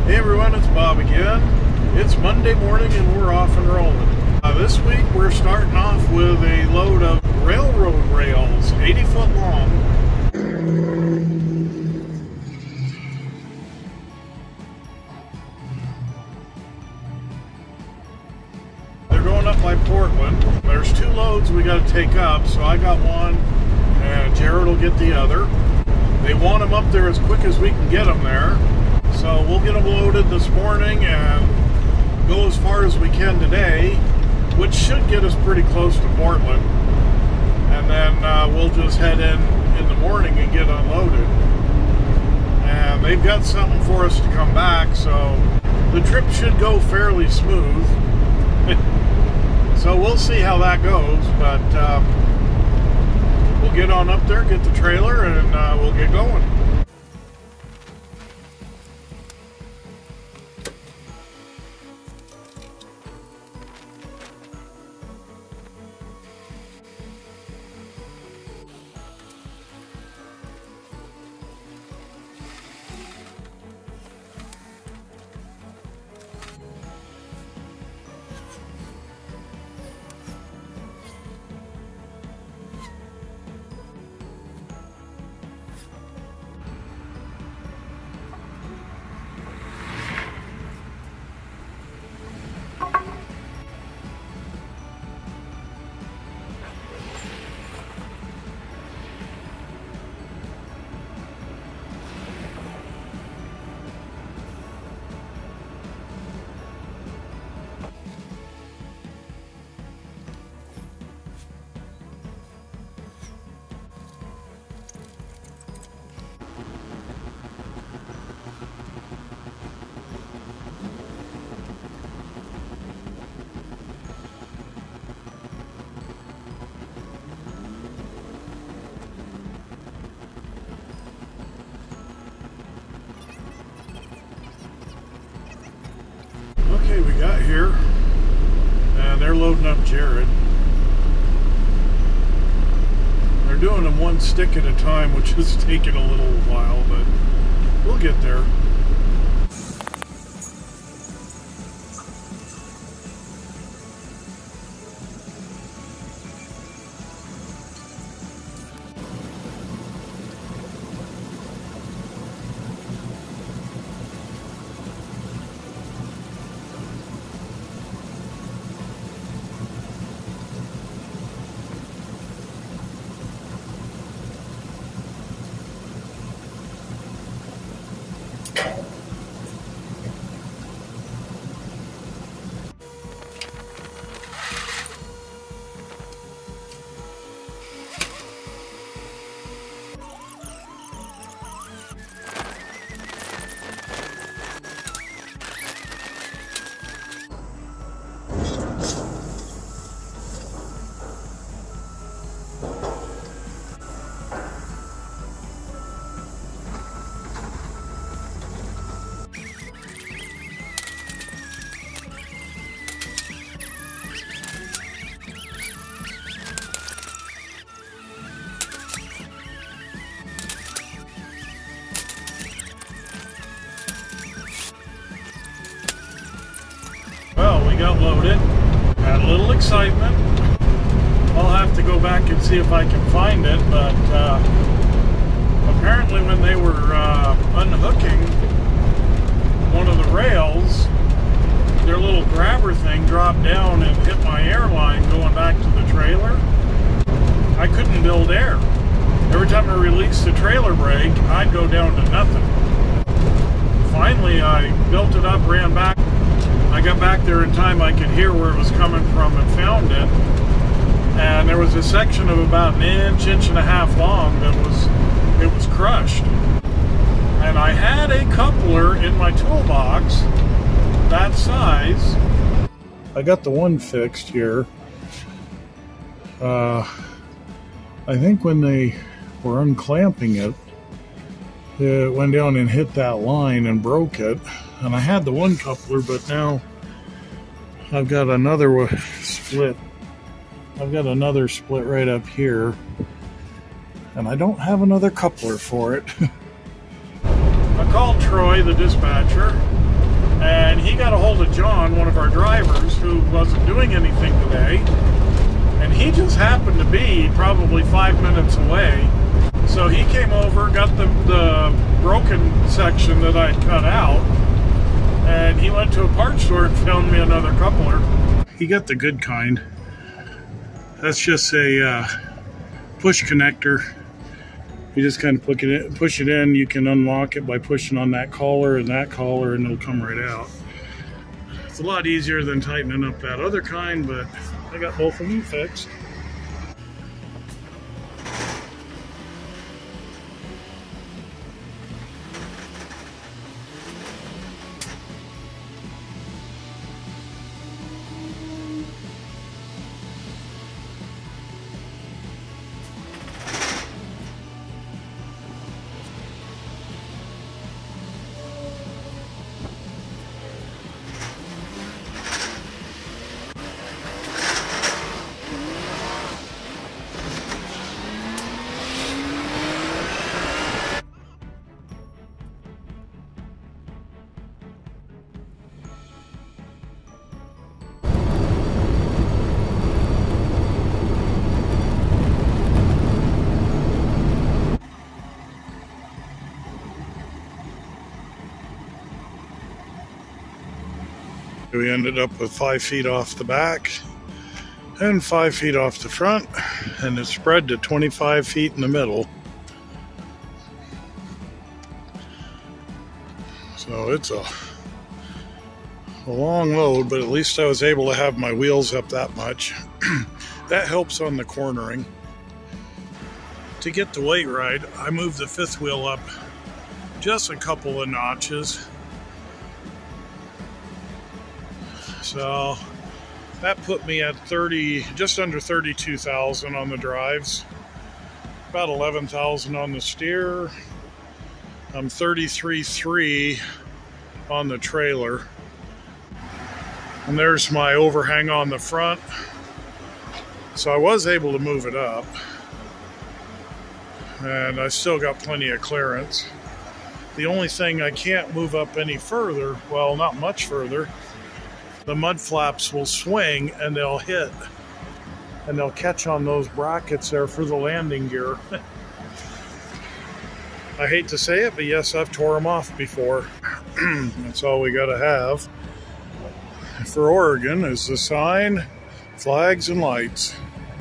Hey everyone, it's Bob again. It's Monday morning and we're off and rolling. This week we're starting off with a load of railroad rails, 80 foot long. They're going up by Portland. There's two loads we got to take up, so I got one and Jared will get the other. They want them up there as quick as we can get them there. So we'll get them loaded this morning and go as far as we can today, which should get us pretty close to Portland. And then we'll just head in the morning and get unloaded. And they've got something for us to come back, so the trip should go fairly smooth. So we'll see how that goes, but we'll get on up there, get the trailer, and we'll get going. Okay, we got here, and they're loading up Jared. They're doing them one stick at a time, which is taking a little while, but we'll get there. Well, we got loaded, had a little excitement. I'll have to go back and see if I can find it, but apparently when they were unhooking one of the rails, their little grabber thing dropped down and hit my airline going back to the trailer. I couldn't build air. Every time I released the trailer brake, I'd go down to nothing. Finally, I built it up, ran back. I got back there in time. I could hear where it was coming from and found it. And there was a section of about an inch and a half long that was crushed. And I had a coupler in my toolbox that size. I got the one fixed here. I think when they were unclamping it, it went down and hit that line and broke it. And I had the one coupler, but now I've got another split. I've got another split right up here, and I don't have another coupler for it. I called Troy, the dispatcher, And he got a hold of John, one of our drivers, who wasn't doing anything today. And he just happened to be probably 5 minutes away. So he came over, got the broken section that I'd cut out, and he went to a parts store and found me another coupler. He got the good kind. That's just a push connector. You just kind of push it in. You can unlock it by pushing on that collar, and it'll come right out. It's a lot easier than tightening up that other kind, but I got both of them fixed. We ended up with 5 feet off the back and 5 feet off the front, and it spread to 25 feet in the middle. So it's a long load, but at least I was able to have my wheels up that much. That helps on the cornering. To get the weight right, I moved the fifth wheel up just a couple of notches. So that put me at just under 32,000 on the drives, about 11,000 on the steer. I'm 33.3 on the trailer. And there's my overhang on the front. So I was able to move it up. And I still got plenty of clearance. The only thing I can't move up any further, well, not much further, the mud flaps will swing and they'll hit and they'll catch on those brackets there for the landing gear. I hate to say it, but yes, I've tore them off before. That's all we gotta have for Oregon is the sign, flags, and lights.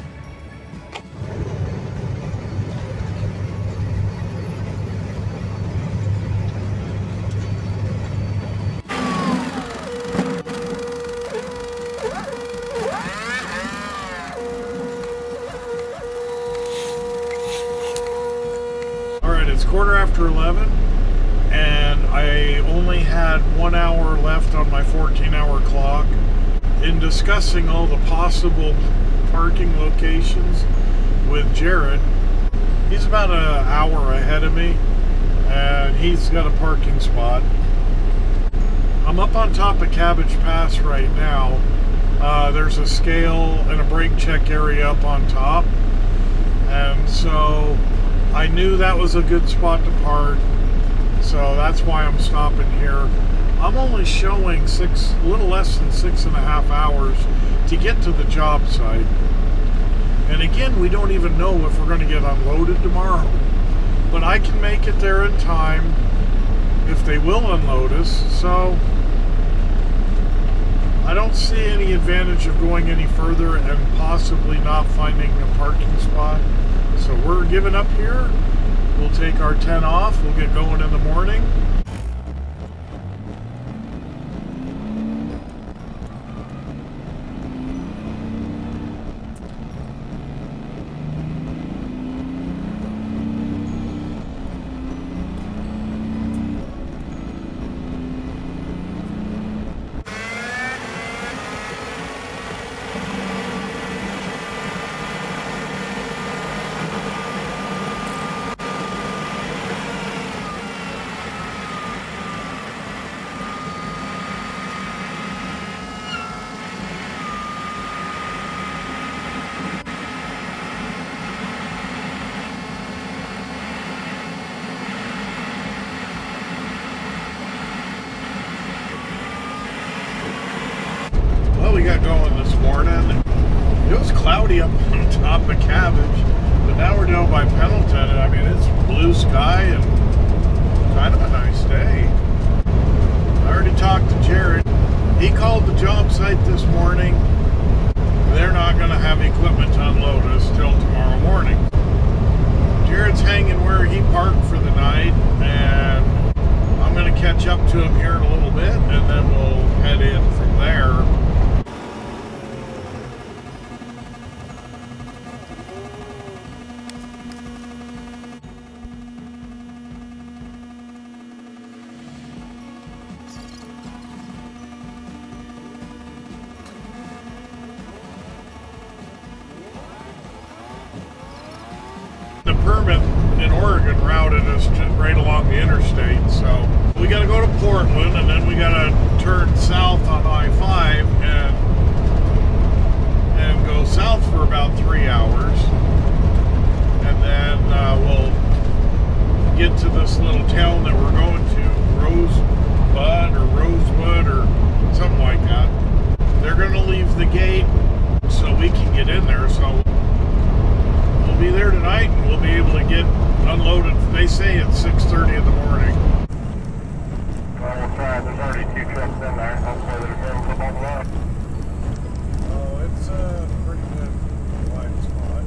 It's 11:15, and I only had 1 hour left on my 14-hour clock. In discussing all the possible parking locations with Jared, he's about an hour ahead of me, and he's got a parking spot. I'm up on top of Cabbage Pass right now. There's a scale and a brake check area up on top, and so I knew that was a good spot to park, so that's why I'm stopping here. I'm only showing a little less than 6.5 hours to get to the job site. And again, we don't even know if we're going to get unloaded tomorrow. But I can make it there in time if they will unload us, so I don't see any advantage of going any further and possibly not finding a parking spot. So we're giving up here. We'll take our 10 off. We'll get going in the morning. got going this morning. It was cloudy up on top of Cabbage, but now we're down by Pendleton. I mean, it's blue sky and kind of a nice day. I already talked to Jared. He called the job site this morning. They're not going to have equipment to unload us till tomorrow morning. Jared's hanging where he parked for the night, and I'm going to catch up to him here in a little bit, and then we'll head in from there. The permit in Oregon routed us just right along the interstate, so we got to go to Portland, and then we got to turn south on I-5 and go south for about 3 hours, and then we'll get to this little town that we're going to, Rosewood or something like that. They're going to leave the gate so we can get in there, so we'll be there tonight, and we'll be able to get unloaded. They say at 6:30 in the morning. Well, we'll try. There's already 2 trucks in there. Hopefully there's room for both of us. Oh, it's a pretty good wide spot.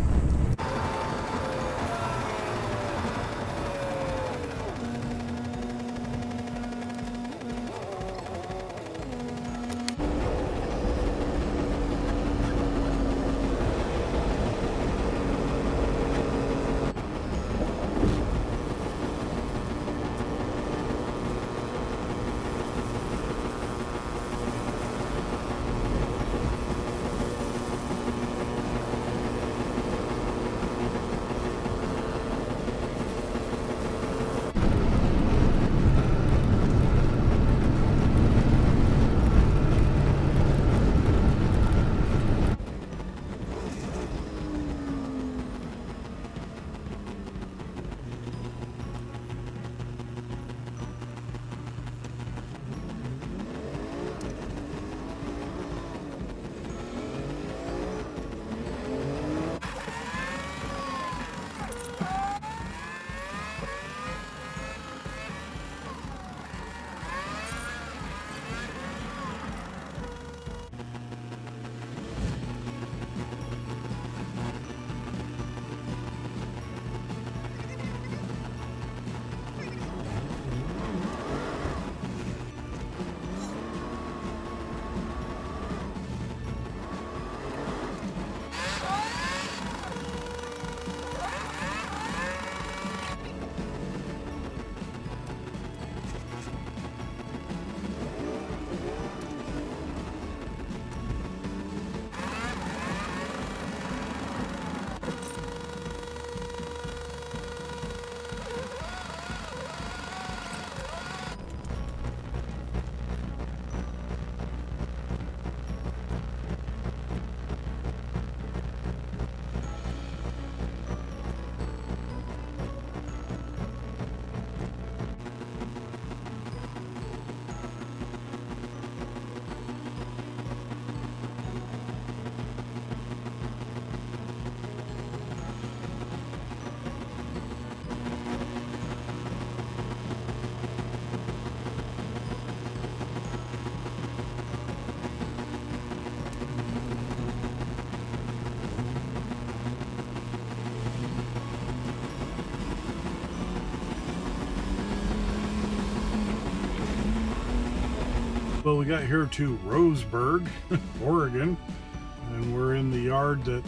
Well, we got here to Roseburg, Oregon, and we're in the yard that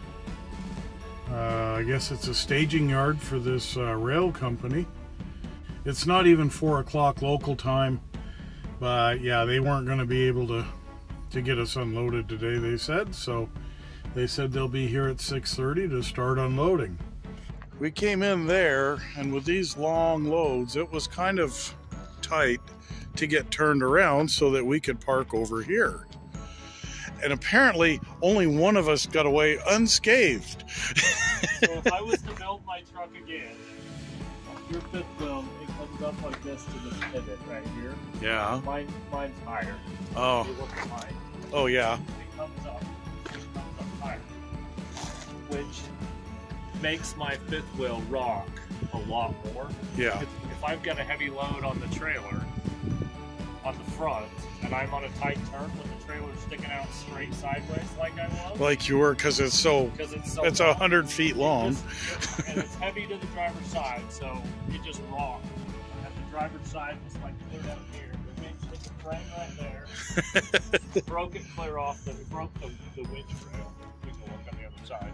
I guess it's a staging yard for this rail company. It's not even 4 o'clock local time, but yeah, they weren't going to be able to get us unloaded today, they said. So they said they'll be here at 6:30 to start unloading. We came in there, and with these long loads, it was kind of tight to get turned around so that we could park over here. And apparently only one of us got away unscathed. So if I was to build my truck again, your fifth wheel, it comes up like this to this pivot right here. Yeah. Mine's higher. Oh. You look at mine. Oh yeah. It comes up higher, which makes my fifth wheel rock a lot more. Yeah. If I've got a heavy load on the trailer on the front and I'm on a tight turn with the trailer sticking out straight sideways like I was, Like you were, because it's so it's 100 feet long. And it's heavy to the driver's side, so it just rocked. And the driver's side was like clear down here. The winch hit the frame right there. Broke it clear off. Broke the winch rail. We can look on the other side.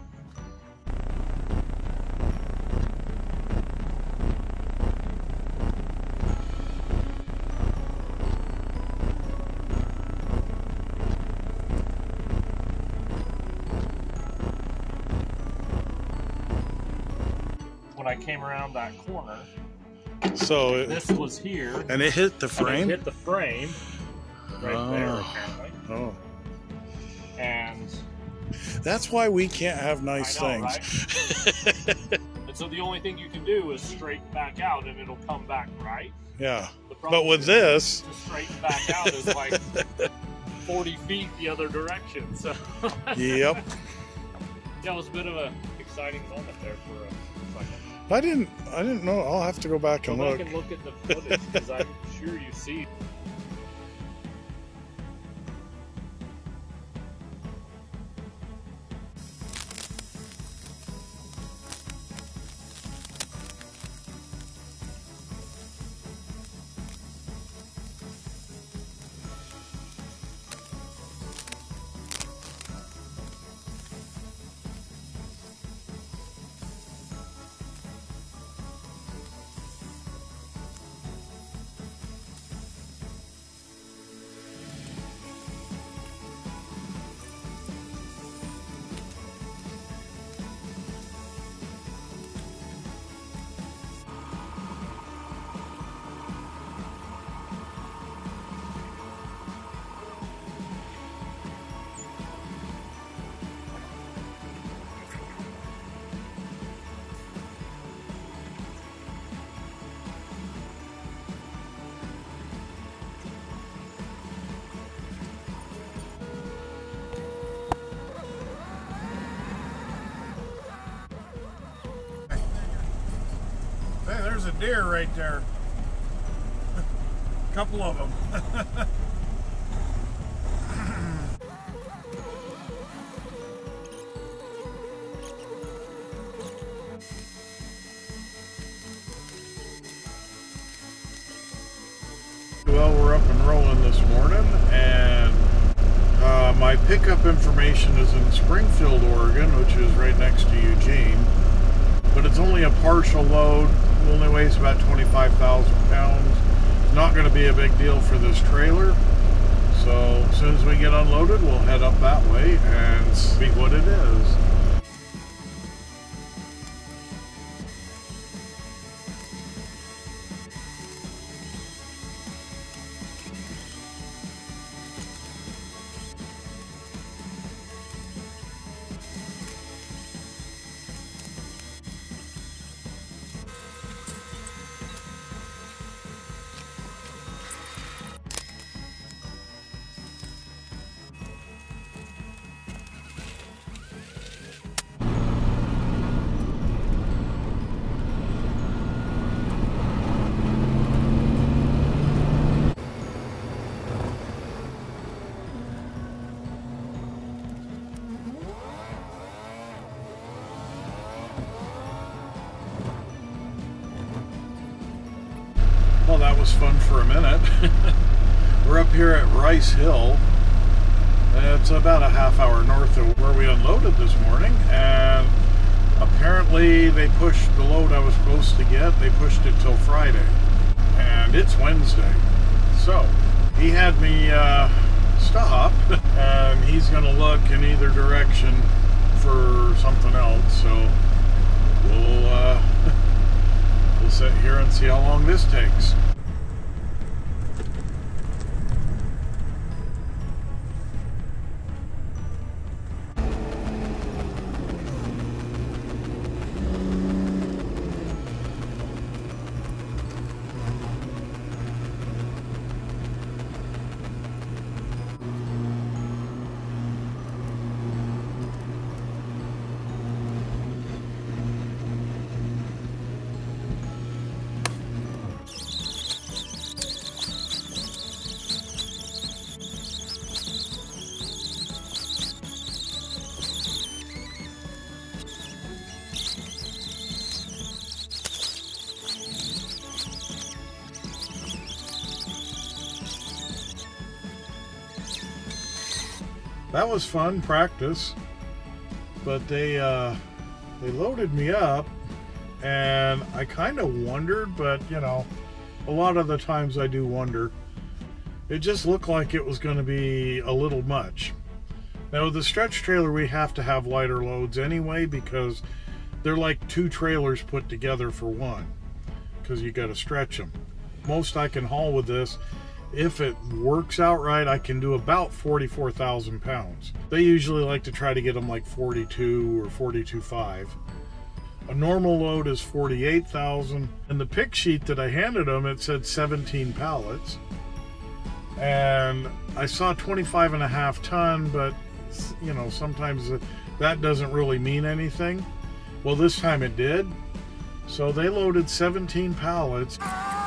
When I came around that corner, so this was here, and it hit the frame. And it hit the frame right there, apparently. Oh, and that's why we can't have nice I know, things. Right? And so the only thing you can do is straighten back out, and it'll come back right. Yeah, The problem but with is this, to straighten back out is like 40 feet the other direction. So yep. Yeah, it was a bit of a exciting moment there for a second. I didn't know. I'll have to go back and Go look. back and look at the footage because I'm sure you see. Hey, there's a deer right there. A couple of them. Well, we're up and rolling this morning, and my pickup information is in Springfield, Oregon, which is right next to Eugene. But it's only a partial load, only weighs about 25,000 pounds. It's not going to be a big deal for this trailer. So as soon as we get unloaded, we'll head up that way and see what it is. Well, that was fun for a minute. We're up here at Rice Hill. It's about a half hour north of where we unloaded this morning, and apparently they pushed the load I was supposed to get, they pushed it till Friday, and it's Wednesday. So he had me stop, and he's gonna look in either direction for something else, so we'll sit here and see how long this takes. that was fun practice. But they loaded me up, and I kind of wondered, but you know, a lot of the times I do wonder. It just looked like it was going to be a little much. Now with the stretch trailer, we have to have lighter loads anyway, because they're like two trailers put together for one, because you got to stretch them. Most I can haul with this, if it works out right, I can do about 44,000 pounds. They usually like to try to get them like 42 or 42.5. A normal load is 48,000. And the pick sheet that I handed them, it said 17 pallets. And I saw 25.5 ton, but you know, sometimes that doesn't really mean anything. Well, this time it did. So they loaded 17 pallets.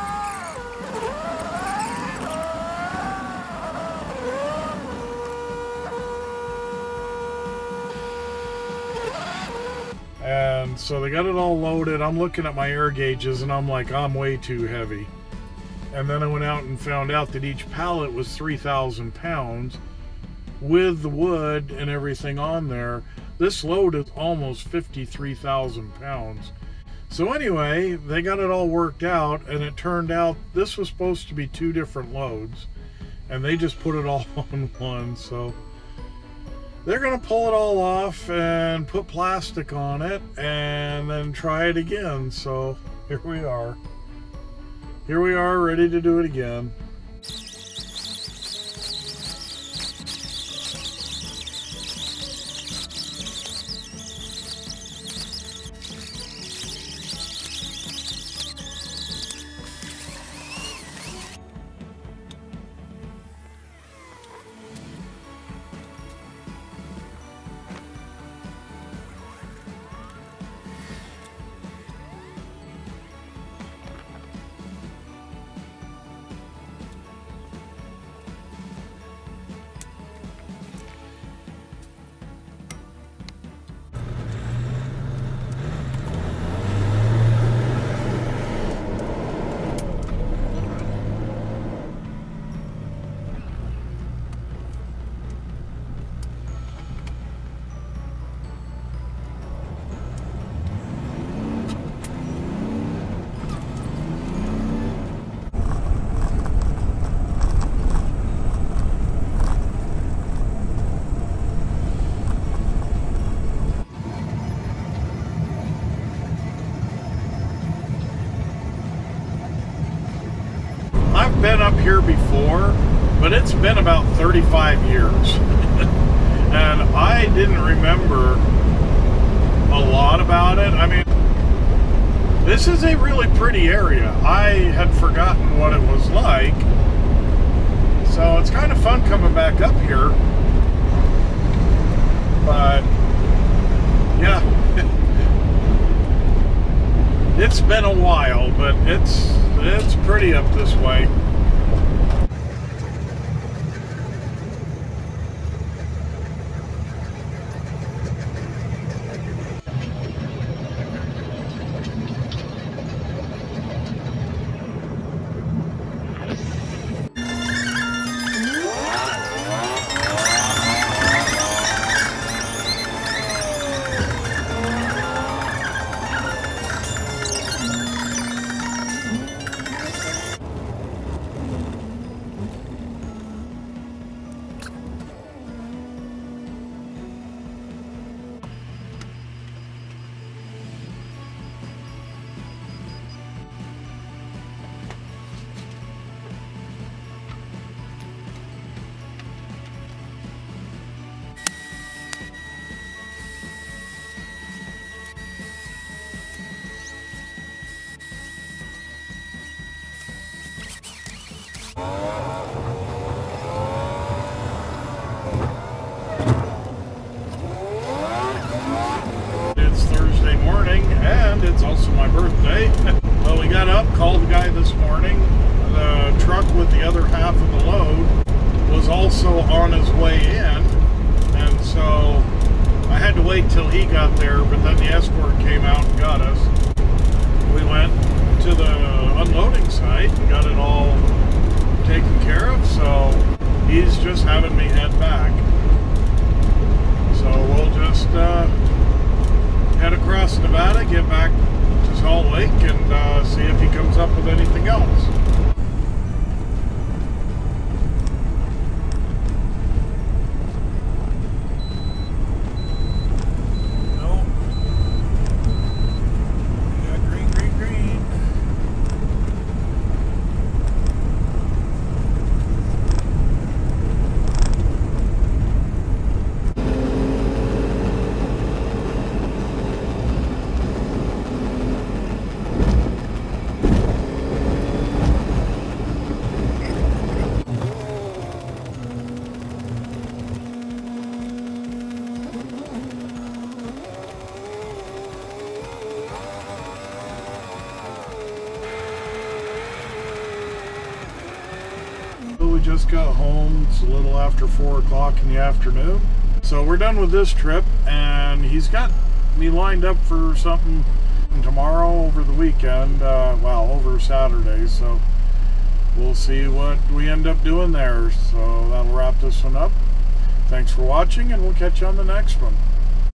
And so they got it all loaded. I'm looking at my air gauges and I'm like, I'm way too heavy. And then I went out and found out that each pallet was 3,000 pounds with the wood and everything on there. This load is almost 53,000 pounds. So anyway, they got it all worked out, and it turned out this was supposed to be two different loads, and they just put it all on one. So they're gonna pull it all off and put plastic on it and then try it again. So here we are. Here we are, ready to do it again. Been up here before, but it's been about 35 years and I didn't remember a lot about it. I mean, this is a really pretty area. I had forgotten what it was like, so it's kind of fun coming back up here. But yeah, it's been a while, but it's pretty up this way. It's Thursday morning, and it's also my birthday. Well, we got up, called the guy this morning. The truck with the other half of the load was also on his way in, and so I had to wait till he got there, but then the escort came out and got us. We went to the unloading site and got it all taken care of, so he's just having me head back. Salt Lake and see if he comes up with anything else. No. Yeah, green, green, green. We just got home. It's a little after 4 o'clock in the afternoon. So we're done with this trip, and he's got me lined up for something tomorrow over the weekend, well, over Saturday. So we'll see what we end up doing there. So that'll wrap this one up. Thanks for watching, and we'll catch you on the next one.